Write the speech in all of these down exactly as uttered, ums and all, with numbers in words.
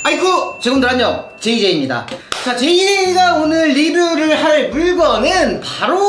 아이쿠 제공들 안녕, 제이제이입니다. 자, 제이제이가 오늘 리뷰를 할 물건은 바로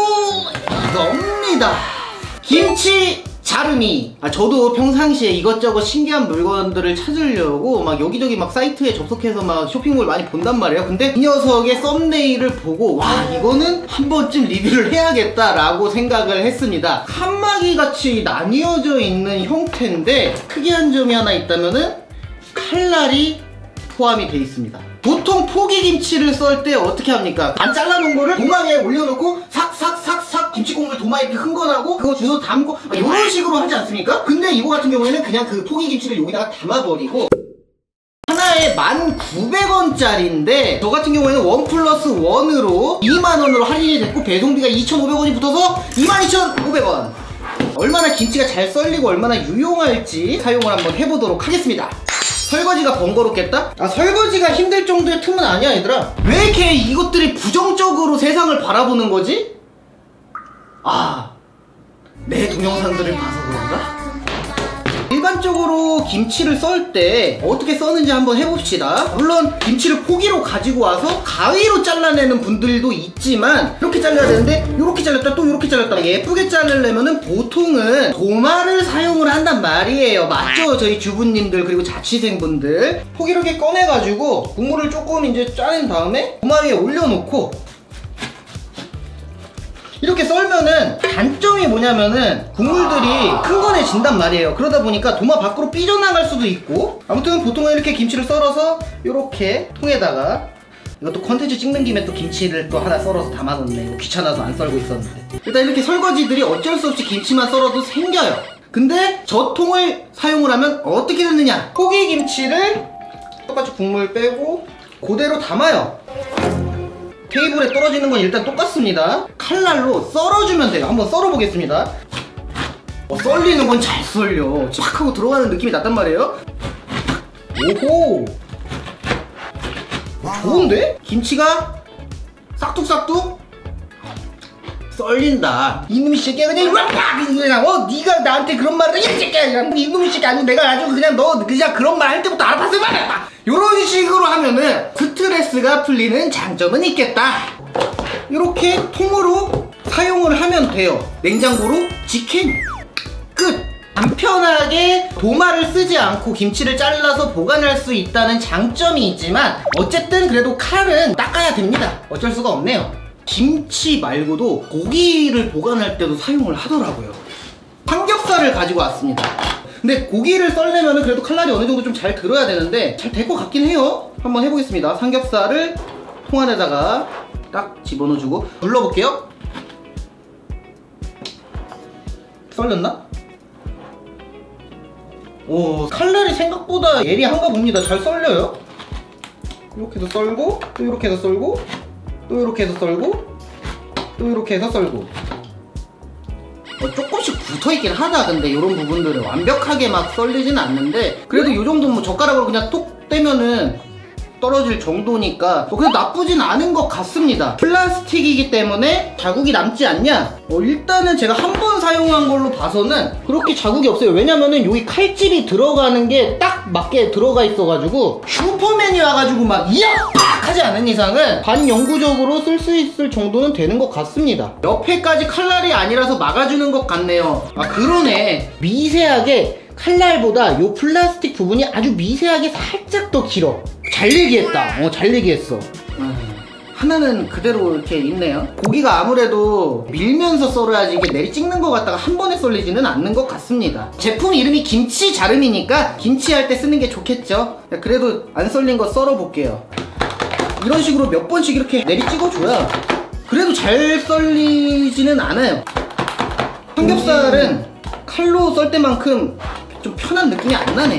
이겁니다. 김치 자르미. 아, 저도 평상시에 이것저것 신기한 물건들을 찾으려고 막 여기저기 막 사이트에 접속해서 막 쇼핑몰 많이 본단 말이에요. 근데 이 녀석의 썸네일을 보고 와, 이거는 한 번쯤 리뷰를 해야겠다라고 생각을 했습니다. 칸막이 같이 나뉘어져 있는 형태인데 특이한 점이 하나 있다면은 칼날이 포함이 되어 있습니다. 보통 포기김치를 썰 때 어떻게 합니까? 반 잘라놓은 거를 도마 위에 올려놓고 삭삭삭삭 김치국물 도마 이렇게 흥건하고 그거 주워 담고 이런 식으로 하지 않습니까? 근데 이거 같은 경우에는 그냥 그 포기김치를 여기다가 담아버리고 하나에 만 구백 원짜리인데 저 같은 경우에는 원 플러스 원으로 이만 원으로 할인이 됐고 배송비가 이천오백 원이 붙어서 이만 이천오백 원. 얼마나 김치가 잘 썰리고 얼마나 유용할지 사용을 한번 해보도록 하겠습니다. 설거지가 번거롭겠다? 아, 설거지가 힘들 정도의 틈은 아니야 얘들아. 왜 이렇게 이것들이 부정적으로 세상을 바라보는 거지? 아, 내 동영상들을 봐서 그런가? 일반적으로 김치를 썰 때 어떻게 써는지 한번 해봅시다. 물론 김치를 포기로 가지고 와서 가위로 잘라내는 분들도 있지만 이렇게 잘라야 되는데 이렇게 잘랐다 또 이렇게 잘랐다. 예쁘게 자르려면은 보통은 도마를 사용을 한단 말이에요. 맞죠? 저희 주부님들 그리고 자취생분들. 포기를 이렇게 꺼내가지고 국물을 조금 이제 짜낸 다음에 도마 위에 올려놓고 이렇게 썰면은 단점이 뭐냐면은 국물들이 흥건해진단 말이에요. 그러다 보니까 도마 밖으로 삐져나갈 수도 있고, 아무튼 보통은 이렇게 김치를 썰어서 이렇게 통에다가, 이것도 컨텐츠 찍는 김에 또 김치를 또 하나 썰어서 담아놓네. 이거 귀찮아서 안 썰고 있었는데. 일단 이렇게 설거지들이 어쩔 수 없이 김치만 썰어도 생겨요. 근데 저 통을 사용을 하면 어떻게 되느냐, 포기김치를 똑같이 국물 빼고 그대로 담아요. 테이블에 떨어지는 건 일단 똑같습니다. 칼날로 썰어주면 돼요. 한번 썰어보겠습니다. 어, 썰리는 건 잘 썰려. 팍 하고 들어가는 느낌이 났단 말이에요. 오호, 좋은데? 김치가 싹둑싹둑 썰린다. 이놈의 새끼야 그냥 그냥 어 네가 나한테 그런 말을 이 새끼야 이놈의 새끼 아니고 내가 아주 그냥 너 그냥 그런 말 할 때부터 알아봤을 말이야. 요런 식으로 하면은 스트레스가 풀리는 장점은 있겠다. 이렇게 통으로 사용을 하면 돼요. 냉장고로 직행 끝. 간편하게 도마를 쓰지 않고 김치를 잘라서 보관할 수 있다는 장점이 있지만 어쨌든 그래도 칼은 닦아야 됩니다. 어쩔 수가 없네요. 김치 말고도 고기를 보관할 때도 사용을 하더라고요. 삼겹살을 가지고 왔습니다. 근데 고기를 썰려면 그래도 칼날이 어느 정도 좀 잘 들어야 되는데 잘 될 것 같긴 해요. 한번 해보겠습니다. 삼겹살을 통 안에다가 딱 집어넣어주고 눌러볼게요. 썰렸나? 오, 칼날이 생각보다 예리한가 봅니다. 잘 썰려요. 이렇게 해서 썰고 또 이렇게 해서 썰고 또 이렇게 해서 썰고 또 이렇게 해서 썰고 어, 조금씩 붙어있긴 하다. 근데 이런 부분들은 완벽하게 막 썰리지는 않는데 그래도 이 정도는 뭐 젓가락으로 그냥 톡 떼면은 떨어질 정도니까 뭐 그래도 나쁘진 않은 것 같습니다. 플라스틱이기 때문에 자국이 남지 않냐? 어, 일단은 제가 한 번 사용한 걸로 봐서는 그렇게 자국이 없어요. 왜냐면은 여기 칼집이 들어가는 게 딱 맞게 들어가 있어가지고 슈퍼맨이 와가지고 막 이야! 팍! 하지 않은 이상은 반영구적으로 쓸 수 있을 정도는 되는 것 같습니다. 옆에까지 칼날이 아니라서 막아주는 것 같네요. 아, 그러네. 미세하게 칼날보다 요 플라스틱 부분이 아주 미세하게 살짝 더 길어. 잘 얘기했다. 어, 잘 얘기했어. 음, 하나는 그대로 이렇게 있네요. 고기가 아무래도 밀면서 썰어야지 이게 내리 찍는 것 같다가 한 번에 썰리지는 않는 것 같습니다. 제품 이름이 김치 자르미니까 김치할 때 쓰는 게 좋겠죠. 그래도 안 썰린 거 썰어 볼게요. 이런 식으로 몇 번씩 이렇게 내리 찍어줘야 그래도 잘 썰리지는 않아요. 삼겹살은 칼로 썰 때만큼 좀 편한 느낌이 안 나네.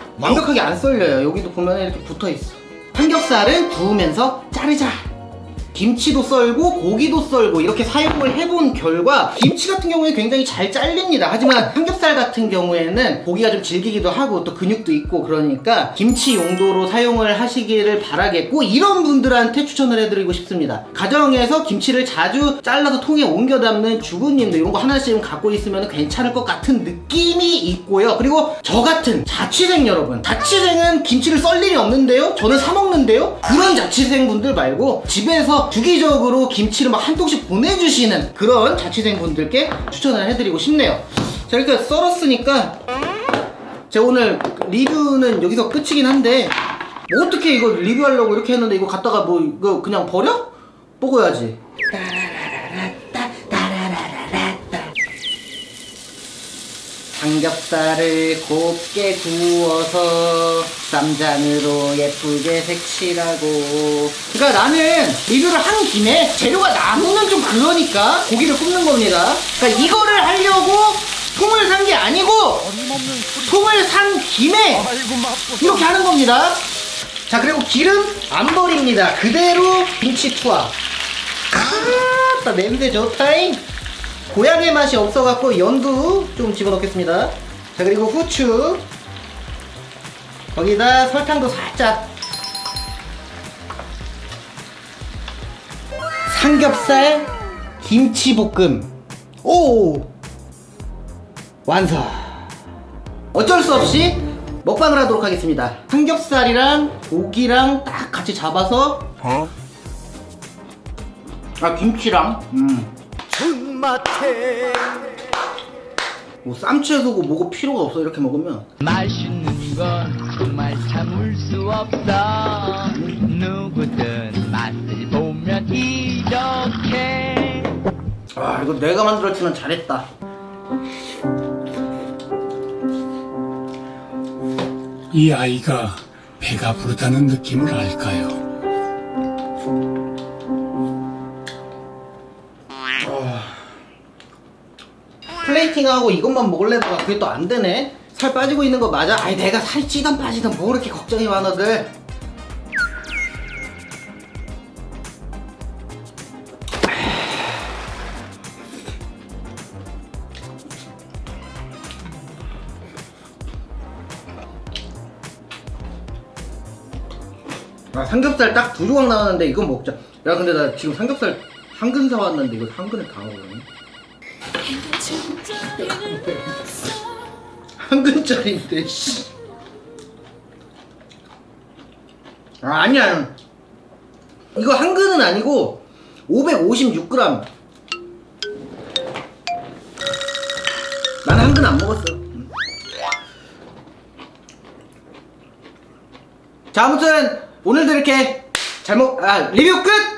완벽하게 안 썰려요. 여기도 보면 이렇게 붙어있어. 삼겹살은 구우면서 자르자. 김치도 썰고 고기도 썰고 이렇게 사용을 해본 결과 김치 같은 경우에 굉장히 잘 잘립니다. 하지만 삼겹살 같은 경우에는 고기가 좀 질기기도 하고 또 근육도 있고 그러니까 김치 용도로 사용을 하시기를 바라겠고, 이런 분들한테 추천을 해드리고 싶습니다. 가정에서 김치를 자주 잘라서 통에 옮겨 담는 주부님들 이런 거 하나씩 갖고 있으면 괜찮을 것 같은 느낌이 있고요. 그리고 저 같은 자취생 여러분, 자취생은 김치를 썰 일이 없는데요? 저는 사 먹는데요? 그런 자취생 분들 말고 집에서 주기적으로 김치를 막 한 통씩 보내주시는 그런 자취생 분들께 추천을 해드리고 싶네요. 자, 이렇게 썰었으니까 제가 오늘 리뷰는 여기서 끝이긴 한데, 뭐 어떻게 이거 리뷰하려고 이렇게 했는데 이거 갖다가 뭐 이거 그냥 버려? 먹어야지. 삼겹살을 곱게 구워서 쌈장으로 예쁘게 색칠하고. 그러니까 나는 리뷰를 한 김에 재료가 남으면 좀 그러니까 고기를 굽는 겁니다. 그러니까 이거를 하려고 통을 산 게 아니고 통을 산 김에 이렇게 하는 겁니다. 자, 그리고 기름 안 버립니다. 그대로 김치 투하. 아따 냄새 좋다잉. 고향의 맛이 없어갖고 연두 좀 집어넣겠습니다. 자, 그리고 후추, 거기다 설탕도 살짝. 삼겹살 김치볶음. 오, 완성. 어쩔 수 없이 먹방을 하도록 하겠습니다. 삼겹살이랑 고기랑 딱 같이 잡아서 어? 아, 김치랑 음. 존맛해. 뭐 쌈채소고 뭐고 필요가 없어. 이렇게 먹으면 맛있는 건 정말 참을 수 없어. 누구든 맛을 보면 이렇게. 아, 이거 내가 만들었지만 잘했다. 이 아이가 배가 부르다는 느낌을 알까요? 플레이팅하고 이것만 먹으려다가 그게 또 안 되네. 살 빠지고 있는 거 맞아? 아이, 내가 살 찌든 빠지든 뭐 그렇게 걱정이 많아들. 아, 삼겹살 딱 두 조각 나왔는데 이건 먹자. 야, 근데 나 지금 삼겹살 한 근 사왔는데 이거 한 근에 다 먹으네. 한 근짜리인데 씨. 아, 아니야, 이거 한 근은 아니고 오백오십육 그램. 나는 한 근 안 먹었어. 자, 아무튼 오늘도 이렇게 잘 먹.. 아, 리뷰 끝!